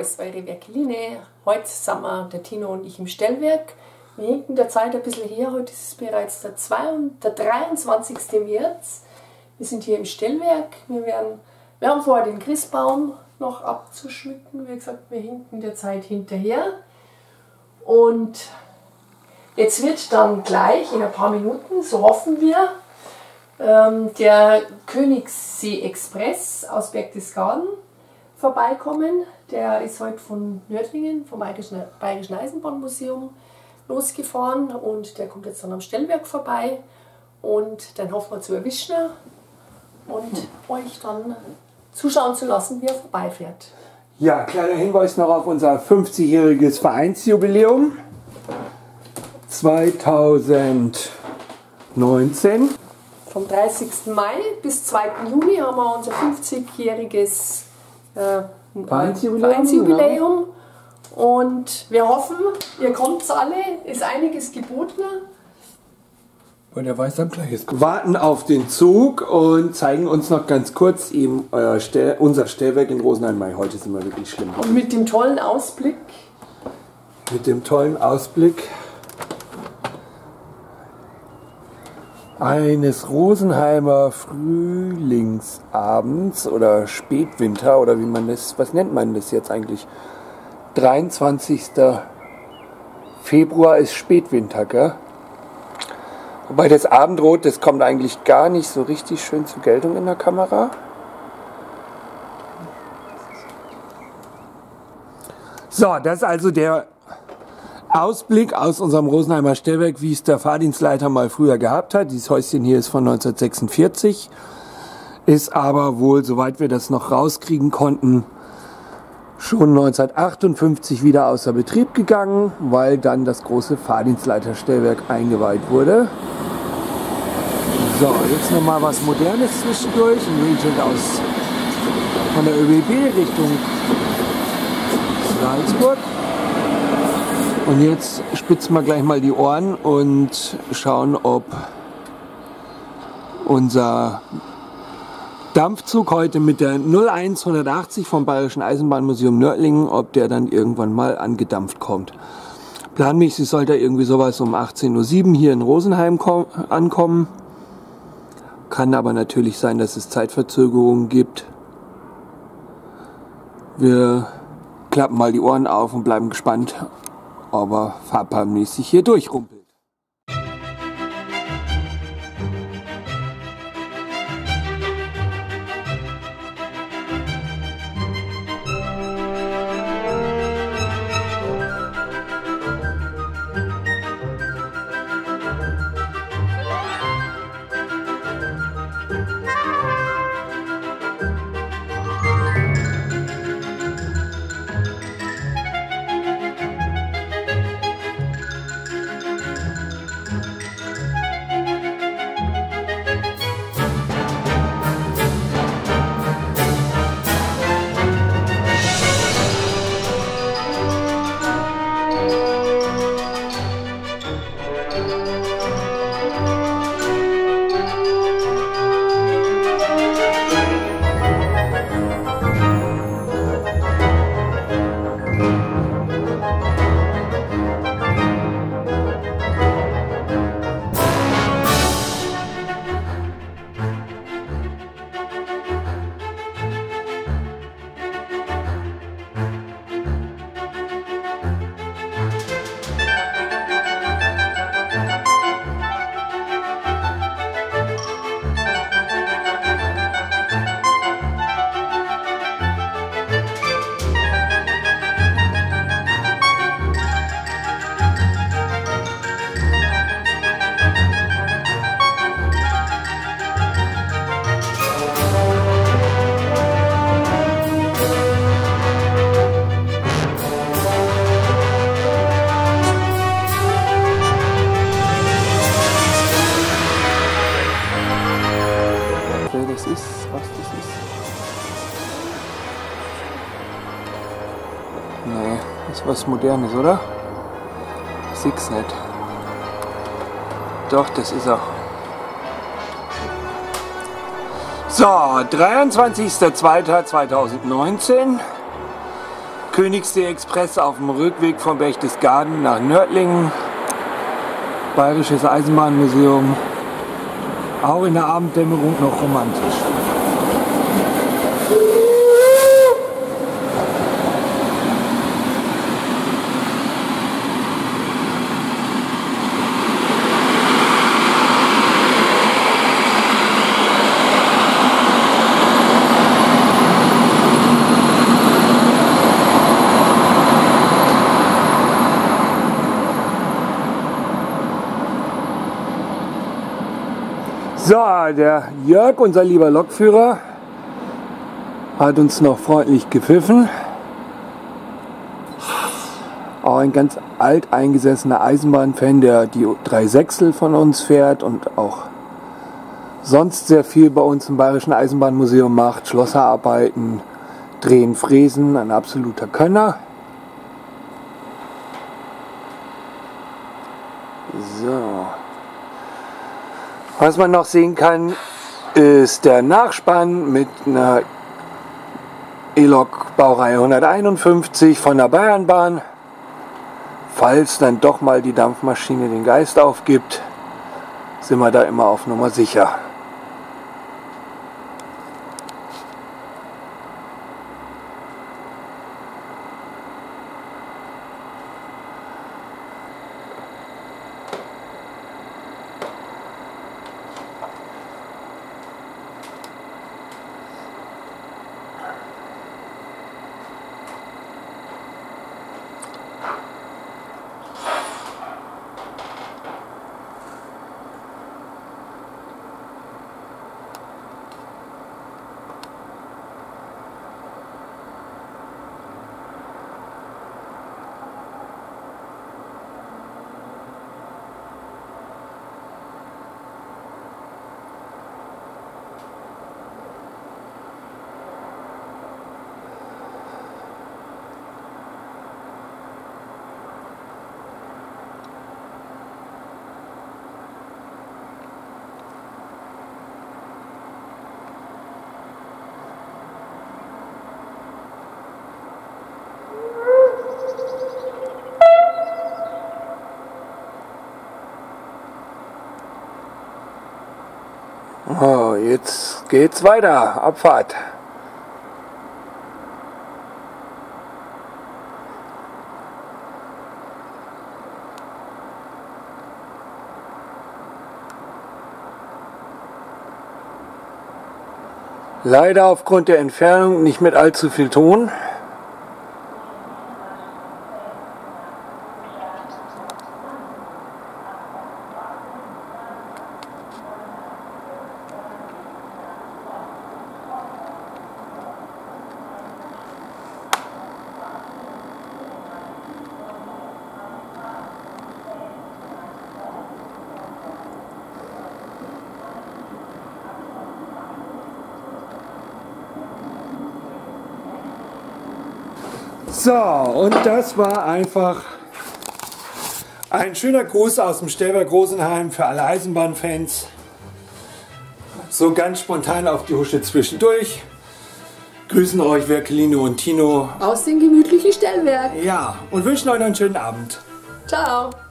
alles eure Werkeline. Heute sind wir, der Tino und ich, im Stellwerk. Wir hinken der Zeit ein bisschen her. Heute ist es bereits der 23. März. Wir sind hier im Stellwerk. Wir haben vor, den Christbaum noch abzuschmücken. Wie gesagt, wir hinken der Zeit hinterher. Und jetzt wird dann gleich in ein paar Minuten, so hoffen wir, der Königssee Express aus Berchtesgaden vorbeikommen. Der ist heute von Nördlingen, vom Bayerischen Eisenbahnmuseum, losgefahren und der kommt jetzt dann am Stellwerk vorbei und dann hoffen wir zu erwischen und euch dann zuschauen zu lassen, wie er vorbeifährt. Ja, kleiner Hinweis noch auf unser 50-jähriges Vereinsjubiläum 2019. Vom 30. Mai bis 2. Juni haben wir unser 50-jähriges Vereinsjubiläum. Und wir hoffen, ihr kommt alle, ist einiges geboten. Und er weiß dann gleich. Warten auf den Zug und zeigen uns noch ganz kurz eben unser Stellwerk in Rosenheim-Main. Heute sind wir wirklich schlimm. Und mit dem tollen Ausblick. Mit dem tollen Ausblick eines Rosenheimer Frühlingsabends oder Spätwinter oder wie man das, was nennt man das jetzt eigentlich? 23. Februar ist Spätwinter, gell? Wobei das Abendrot, das kommt eigentlich gar nicht so richtig schön zur Geltung in der Kamera. So, das ist also der Ausblick aus unserem Rosenheimer Stellwerk, wie es der Fahrdienstleiter mal früher gehabt hat. Dieses Häuschen hier ist von 1946, ist aber wohl, soweit wir das noch rauskriegen konnten, schon 1958 wieder außer Betrieb gegangen, weil dann das große Fahrdienstleiterstellwerk eingeweiht wurde. So, jetzt nochmal was Modernes zwischendurch. Ein Regent von der ÖBB Richtung Salzburg. Und jetzt spitzen wir gleich mal die Ohren und schauen, ob unser Dampfzug heute mit der 01180 vom Bayerischen Eisenbahnmuseum Nördlingen, ob der dann irgendwann mal angedampft kommt. Planmäßig sollte er irgendwie sowas um 18:07 Uhr hier in Rosenheim ankommen. Kann aber natürlich sein, dass es Zeitverzögerungen gibt. Wir klappen mal die Ohren auf und bleiben gespannt, ob er fahrplanmäßig hier durchrumpelt. Nee, das ist was Modernes, oder? Ich sehe nicht. Doch, das ist er. So, 23.02.2019. Königssee-Express auf dem Rückweg von Berchtesgaden nach Nördlingen. Bayerisches Eisenbahnmuseum. Auch in der Abenddämmerung noch romantisch. So, der Jörg, unser lieber Lokführer, hat uns noch freundlich gepfiffen. Auch ein ganz alteingesessener Eisenbahnfan, der die 3 Sechsel von uns fährt und auch sonst sehr viel bei uns im Bayerischen Eisenbahnmuseum macht. Schlosserarbeiten, Drehen, Fräsen, ein absoluter Könner. So. Was man noch sehen kann, ist der Nachspann mit einer E-Lok Baureihe 151 von der Bayernbahn. Falls dann doch mal die Dampfmaschine den Geist aufgibt, sind wir da immer auf Nummer sicher. Oh, jetzt geht's weiter. Abfahrt. Leider aufgrund der Entfernung nicht mit allzu viel Ton. So, und das war einfach ein schöner Gruß aus dem Stellwerk Rosenheim für alle Eisenbahnfans. So ganz spontan auf die Husche zwischendurch. Grüßen euch Werkelino und Tino Aus dem gemütlichen Stellwerk. Ja, und wünschen euch noch einen schönen Abend. Ciao.